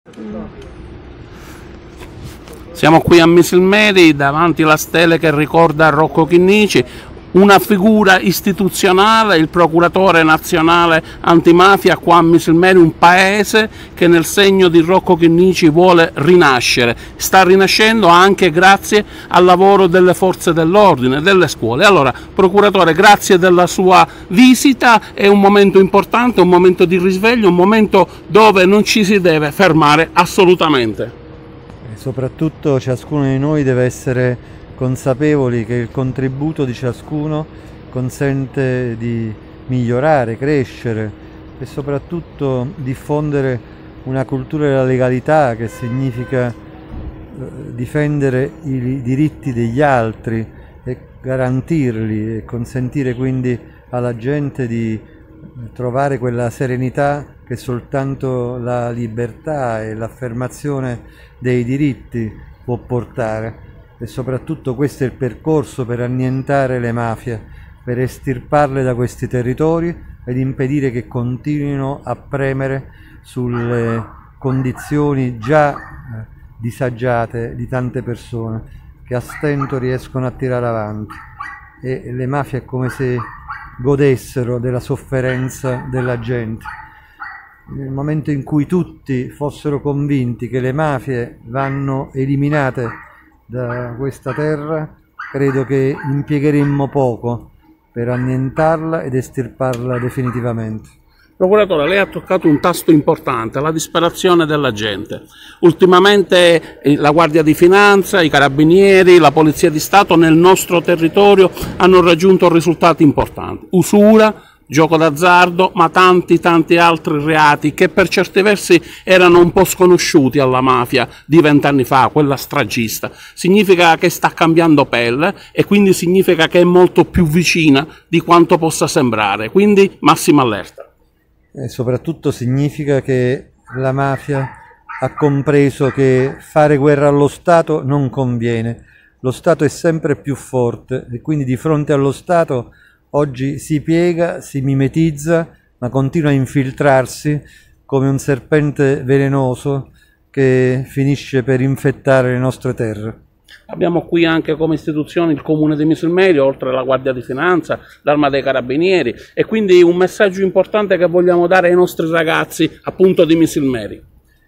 Siamo qui a Misilmeri davanti alla stele che ricorda Rocco Chinnici, una figura istituzionale, il procuratore nazionale antimafia qua a Misilmeri, un paese che nel segno di Rocco Chinnici vuole rinascere. Sta rinascendo anche grazie al lavoro delle forze dell'ordine, delle scuole. Allora, procuratore, grazie della sua visita, è un momento importante, un momento di risveglio, un momento dove non ci si deve fermare assolutamente. E soprattutto ciascuno di noi deve essere consapevoli che il contributo di ciascuno consente di migliorare, crescere e soprattutto diffondere una cultura della legalità, che significa difendere i diritti degli altri e garantirli, e consentire quindi alla gente di trovare quella serenità che soltanto la libertà e l'affermazione dei diritti può portare. E soprattutto questo è il percorso per annientare le mafie, per estirparle da questi territori ed impedire che continuino a premere sulle condizioni già disagiate di tante persone che a stento riescono a tirare avanti. E le mafie è come se godessero della sofferenza della gente. Nel momento in cui tutti fossero convinti che le mafie vanno eliminate da questa terra, credo che impiegheremmo poco per annientarla ed estirparla definitivamente. Procuratore, lei ha toccato un tasto importante, la disperazione della gente. Ultimamente la Guardia di Finanza, i Carabinieri, la Polizia di Stato nel nostro territorio hanno raggiunto risultati importanti. Usura, gioco d'azzardo, ma tanti altri reati che per certi versi erano un po' sconosciuti alla mafia di 20 anni fa, quella stragista. Significa che sta cambiando pelle e quindi significa che è molto più vicina di quanto possa sembrare, quindi massima allerta. E soprattutto significa che la mafia ha compreso che fare guerra allo Stato non conviene. Lo Stato è sempre più forte e quindi di fronte allo Stato oggi si piega, si mimetizza, ma continua a infiltrarsi come un serpente velenoso che finisce per infettare le nostre terre. Abbiamo qui anche come istituzioni il Comune di Misilmeri, oltre alla Guardia di Finanza, l'Arma dei Carabinieri, e quindi un messaggio importante che vogliamo dare ai nostri ragazzi appunto di Misilmeri.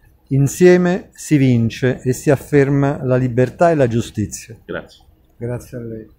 Insieme si vince e si afferma la libertà e la giustizia. Grazie. Grazie a lei.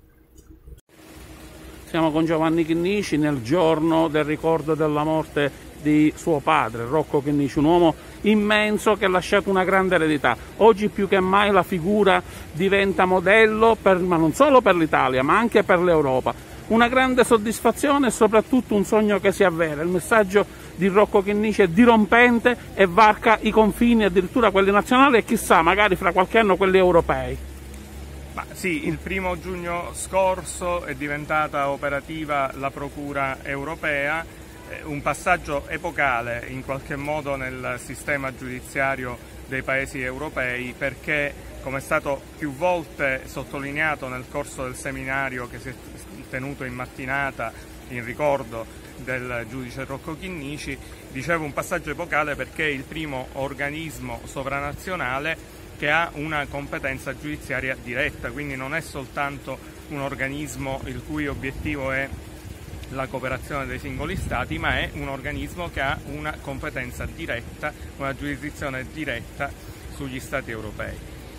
Siamo con Giovanni Chinnici nel giorno del ricordo della morte di suo padre, Rocco Chinnici, un uomo immenso che ha lasciato una grande eredità. Oggi più che mai la figura diventa modello, ma non solo per l'Italia, ma anche per l'Europa. Una grande soddisfazione e soprattutto un sogno che si avvera. Il messaggio di Rocco Chinnici è dirompente e varca i confini, addirittura quelli nazionali e chissà, magari fra qualche anno quelli europei. Sì, il 1° giugno scorso è diventata operativa la Procura europea, un passaggio epocale in qualche modo nel sistema giudiziario dei paesi europei, perché, come è stato più volte sottolineato nel corso del seminario che si è tenuto in mattinata in ricordo del giudice Rocco Chinnici, dicevo un passaggio epocale perché è il primo organismo sovranazionale che ha una competenza giudiziaria diretta, quindi non è soltanto un organismo il cui obiettivo è la cooperazione dei singoli Stati, ma è un organismo che ha una competenza diretta, una giurisdizione diretta sugli Stati europei.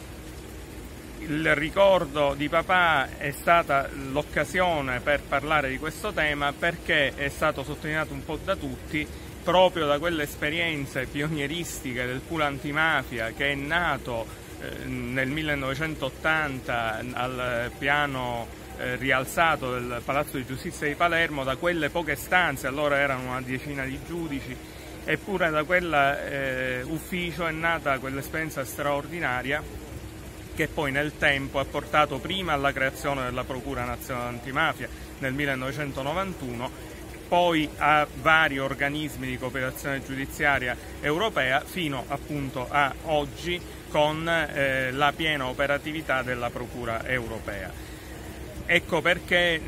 Il ricordo di papà è stata l'occasione per parlare di questo tema, perché è stato sottolineato un po' da tutti, proprio da quelle esperienze pionieristiche del pool antimafia che è nato nel 1980 al piano rialzato del Palazzo di Giustizia di Palermo, da quelle poche stanze, allora erano una decina di giudici, eppure da quell'ufficio è nata quell'esperienza straordinaria che poi nel tempo ha portato prima alla creazione della Procura Nazionale Antimafia nel 1991, poi a vari organismi di cooperazione giudiziaria europea, fino appunto a oggi con la piena operatività della Procura europea. Ecco perché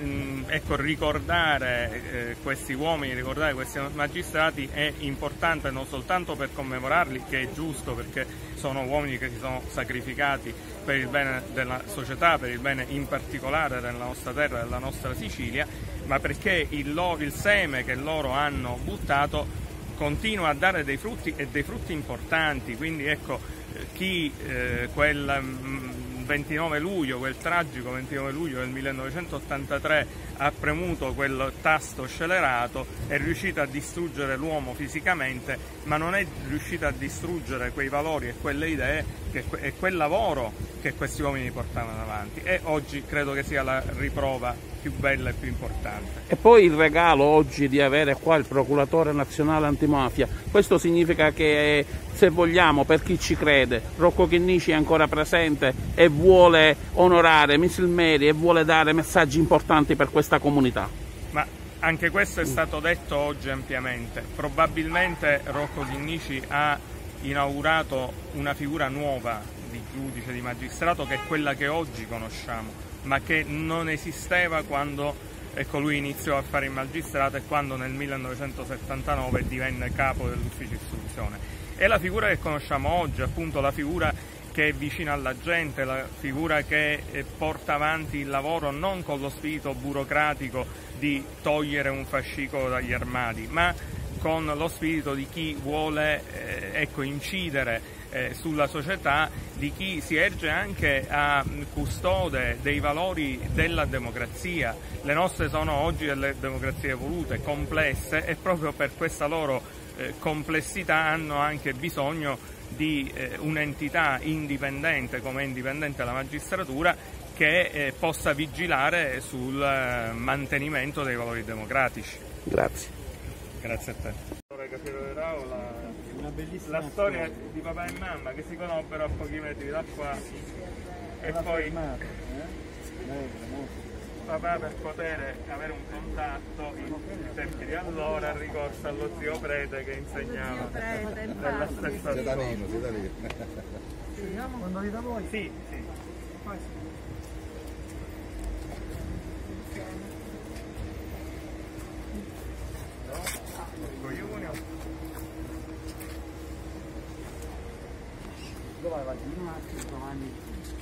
ricordare questi uomini, ricordare questi magistrati è importante non soltanto per commemorarli, che è giusto perché sono uomini che si sono sacrificati per il bene della società, per il bene in particolare della nostra terra, della nostra Sicilia, ma perché il seme che loro hanno buttato continua a dare dei frutti e dei frutti importanti. Quindi ecco, chi quel 29 luglio, quel tragico 29 luglio del 1983 ha premuto quel tasto scellerato, è riuscito a distruggere l'uomo fisicamente, ma non è riuscito a distruggere quei valori e quelle idee e quel lavoro che questi uomini portavano avanti, e oggi credo che sia la riprova più bella e più importante. E poi il regalo oggi di avere qua il procuratore nazionale antimafia, questo significa che, se vogliamo, per chi ci crede, Rocco Chinnici è ancora presente e vuole onorare Miss Mary e vuole dare messaggi importanti per questa comunità. Ma anche questo è stato detto oggi ampiamente. Probabilmente Rocco Chinnici ha inaugurato una figura nuova di giudice, di magistrato, che è quella che oggi conosciamo, ma che non esisteva quando lui iniziò a fare il magistrato e quando nel 1979 divenne capo dell'ufficio istruzione. È la figura che conosciamo oggi, appunto la figura che è vicina alla gente, la figura che porta avanti il lavoro non con lo spirito burocratico di togliere un fascicolo dagli armadi, ma con lo spirito di chi vuole incidere sulla società, di chi si erge anche a custode dei valori della democrazia. Le nostre sono oggi delle democrazie evolute, complesse, e proprio per questa loro complessità hanno anche bisogno di un'entità indipendente, come è indipendente la magistratura, che possa vigilare sul mantenimento dei valori democratici. Grazie. Grazie a te. La storia di papà e mamma che si conobbero a pochi metri da qua, e poi papà, per poter avere un contatto in tempi di allora, ha ricorso allo zio prete che insegnava nella stessa scuola. Quando vi da voi? Sì, sì. Poi sì. Dove va? Un attimo, domani.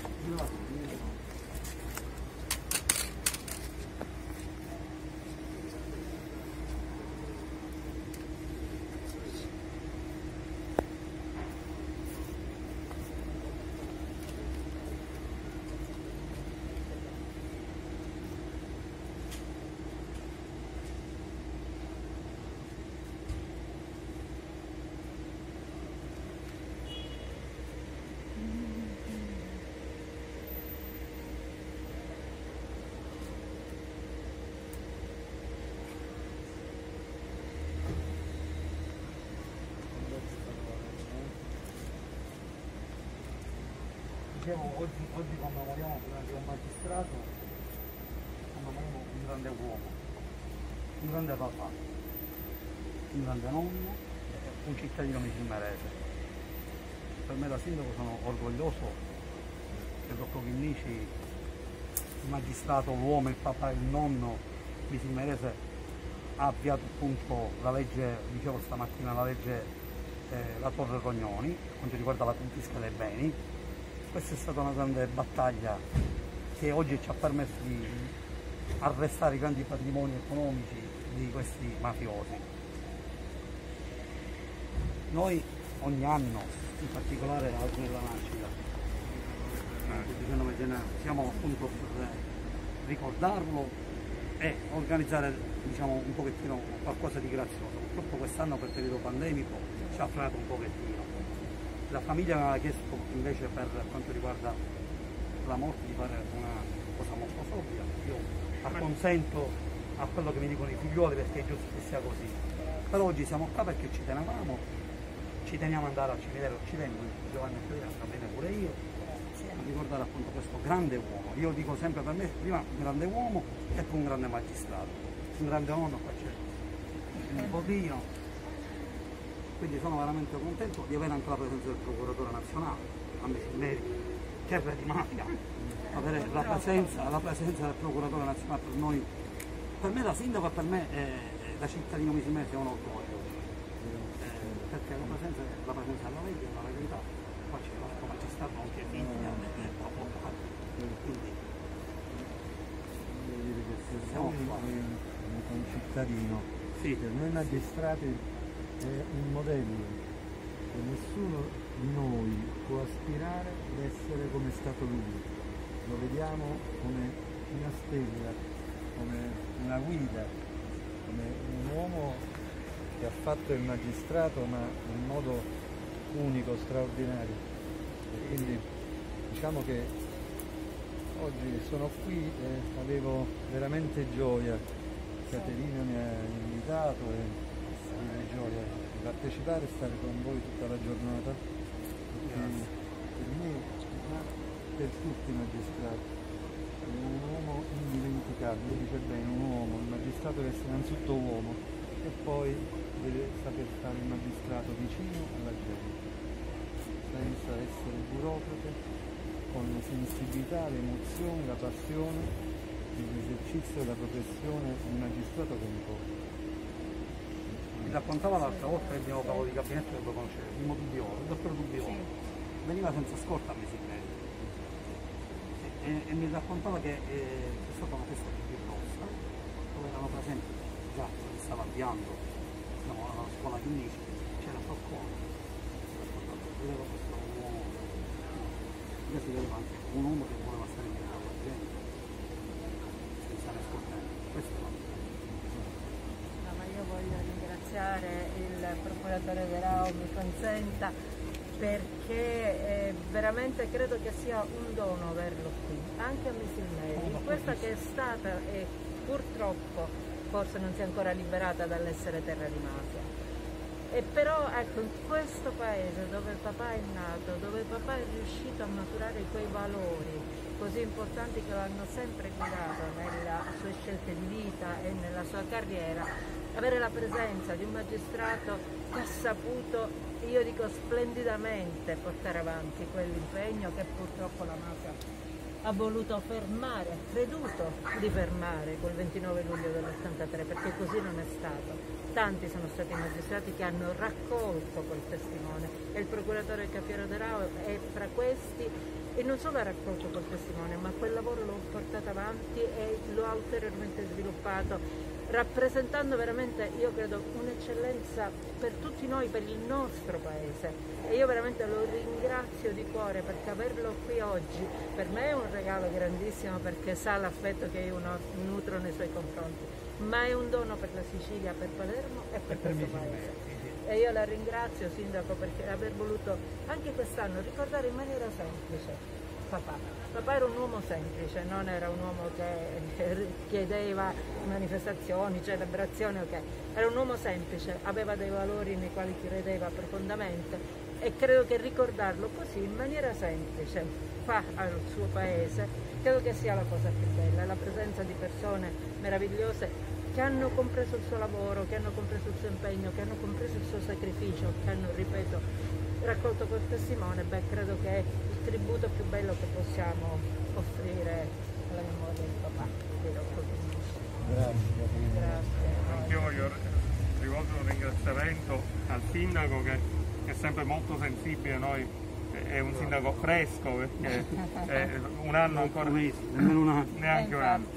Oggi commemoriamo durante un magistrato, commemoriamo un grande uomo, un grande papà, un grande nonno e un cittadino misilmerese. Per me da sindaco sono orgoglioso che Rocco Chinnici, il magistrato, l'uomo, il papà e il nonno misilmerese, ha avviato appunto la legge, dicevo stamattina, la legge la Torre Rognoni, per quanto riguarda la confisca dei beni. Questa è stata una grande battaglia che oggi ci ha permesso di arrestare i grandi patrimoni economici di questi mafiosi. Noi ogni anno, in particolare oggi nella nascita, il 19 gennaio, siamo appunto per ricordarlo e organizzare, diciamo, un pochettino qualcosa di grazioso. Purtroppo quest'anno per il periodo pandemico ci ha frenato un pochettino. La famiglia mi aveva chiesto invece, per quanto riguarda la morte, di fare una cosa molto sobria. Io acconsento a quello che mi dicono i figlioli, perché è giusto che sia così. Però oggi siamo qua perché ci teniamo ad andare al cimitero, ci tengo Giovanni Federico, sta bene pure io, a ricordare appunto questo grande uomo. Io dico sempre, per me prima un grande uomo e poi un grande magistrato, un grande nonno, qua c'è il nipotino. Quindi sono veramente contento di avere anche la presenza del procuratore nazionale, a Miss Mary, terra di mafia. Avere la presenza del procuratore nazionale per me da sindaco e per me da cittadino misilmese è un orgoglio, perché la presenza della legge è una legalità, poi c'è l'altro magistrato anche figlia quindi devo dire che siamo un concittadino, sì. Per noi magistrati è un modello e nessuno di noi può aspirare ad essere come è stato lui. Lo vediamo come una stella, come una guida, come un uomo che ha fatto il magistrato ma in modo unico, straordinario. E quindi diciamo che oggi sono qui e avevo veramente gioia. Caterina mi ha invitato e avevo gioia di partecipare e stare con voi tutta la giornata. Per me, ma per tutti i magistrati, è un uomo indimenticabile, dice bene, un uomo, il magistrato deve essere innanzitutto uomo e poi deve saper stare il magistrato vicino alla gente, senza essere burocrate, con sensibilità, l'emozione, la passione, l'esercizio della professione di magistrato che importa. Mi raccontava l'altra volta che abbiamo capo di gabinetto che lo conosceva, il primo Dubbiolo, il dottor Dubbiolo, veniva senza scorta a Mesilmeri e mi raccontava che c'è stata una festa più grossa dove erano presenti già si stava avviando alla scuola di Nice, c'era Falcone, vedeva questo uomo, io si vedeva anche un uomo che voleva stare in mezzo alla gente senza ascoltare, questo è ma io voglio ringraziare il procuratore Derao, mi consenta, perché veramente credo che sia un dono averlo qui, anche a Mesilmeri, questa che è stata e purtroppo forse non si è ancora liberata dall'essere terra di mafia. E però ecco, in questo paese dove papà è nato, dove papà è riuscito a maturare quei valori così importanti che lo hanno sempre guidato nelle sue scelte di vita e nella sua carriera, avere la presenza di un magistrato che ha saputo, io dico splendidamente, portare avanti quell'impegno che purtroppo la mafia ha voluto fermare, ha creduto di fermare quel 29 luglio dell'83, perché così non è stato. Tanti sono stati i magistrati che hanno raccolto quel testimone e il procuratore Cafiero Derao è fra questi, e non solo ha raccolto quel testimone, ma quel lavoro lo ha portato avanti e lo ha ulteriormente sviluppato, rappresentando veramente, io credo, un'eccellenza per tutti noi, per il nostro paese, e io veramente lo ringrazio di cuore, perché averlo qui oggi per me è un regalo grandissimo, perché sa l'affetto che io nutro nei suoi confronti, ma è un dono per la Sicilia, per Palermo e per questo paese. E io la ringrazio, Sindaco, perché aver voluto anche quest'anno ricordare in maniera semplice papà. Papà era un uomo semplice, non era un uomo che chiedeva manifestazioni, celebrazioni, ok. Era un uomo semplice, aveva dei valori nei quali credeva profondamente, e credo che ricordarlo così in maniera semplice qua al suo paese, credo che sia la cosa più bella, la presenza di persone meravigliose che hanno compreso il suo lavoro, che hanno compreso il suo impegno, che hanno compreso il suo sacrificio, che hanno, ripeto, raccolto quel testimone. Beh, credo che è il tributo più bello che possiamo offrire alla memoria di papà, di Rocco Chinnici. Grazie. Anch'io voglio rivolgere un ringraziamento al sindaco che è sempre molto sensibile a noi, è un sindaco fresco, perché è un anno ancora, neanche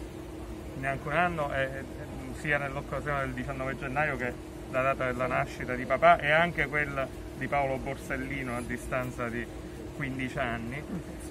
un anno, sia nell'occasione del 19 gennaio che la data della nascita di papà e anche quella di Paolo Borsellino a distanza di 15 anni.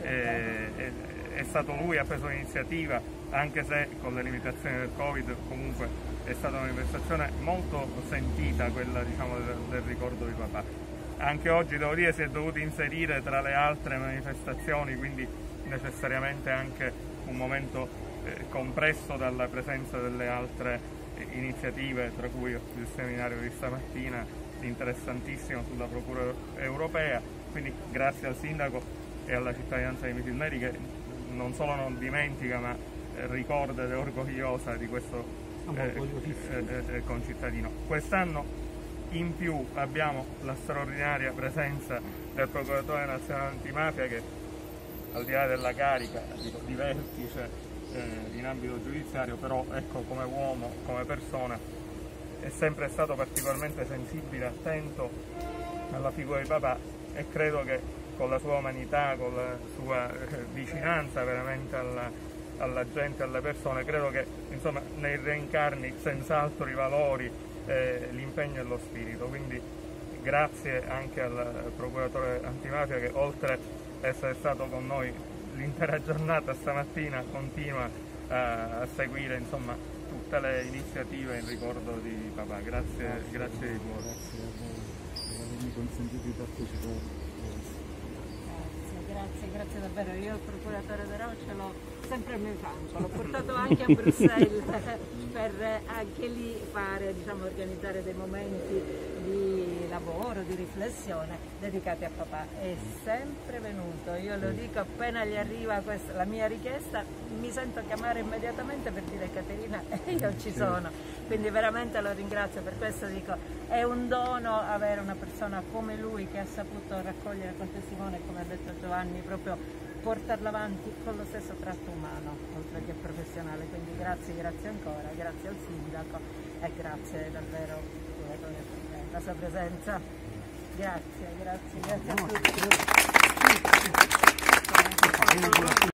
È stato lui, ha preso l'iniziativa, anche se con le limitazioni del Covid comunque è stata una manifestazione molto sentita, quella, diciamo, del ricordo di papà. Anche oggi, devo dire, si è dovuto inserire tra le altre manifestazioni, quindi necessariamente anche un momento compresso dalla presenza delle altre iniziative, tra cui il seminario di stamattina interessantissimo sulla Procura europea. Quindi grazie al sindaco e alla cittadinanza di Mesilmeri, che non solo non dimentica ma ricorda ed è orgogliosa di questo concittadino. Quest'anno in più abbiamo la straordinaria presenza del procuratore nazionale antimafia, che al di là della carica di vertice in ambito giudiziario, però ecco, come uomo, come persona, è sempre stato particolarmente sensibile e attento alla figura di papà, e credo che con la sua umanità, con la sua vicinanza veramente alla gente, alle persone, credo che insomma ne reincarni senz'altro i valori, l'impegno e lo spirito. Quindi grazie anche al procuratore antimafia che, oltre ad essere stato con noi l'intera giornata stamattina, continua a seguire insomma tutte le iniziative in ricordo di papà. Grazie di cuore. Grazie per avermi consentito di partecipare. Grazie davvero. Io il procuratore De Rao ce l'ho sempre al mio fianco, l'ho portato anche a Bruxelles per anche lì fare, diciamo, organizzare dei momenti di lavoro, di riflessione dedicati a papà. È sempre venuto, io lo dico, appena gli arriva la mia richiesta mi sento chiamare immediatamente per dire: Caterina, io ci sono. Quindi veramente lo ringrazio, per questo dico, è un dono avere una persona come lui che ha saputo raccogliere con testimone, come ha detto Giovanni, proprio portarla avanti con lo stesso tratto umano, oltre che professionale. Quindi grazie ancora, grazie al sindaco e grazie davvero per la sua presenza. Grazie a tutti.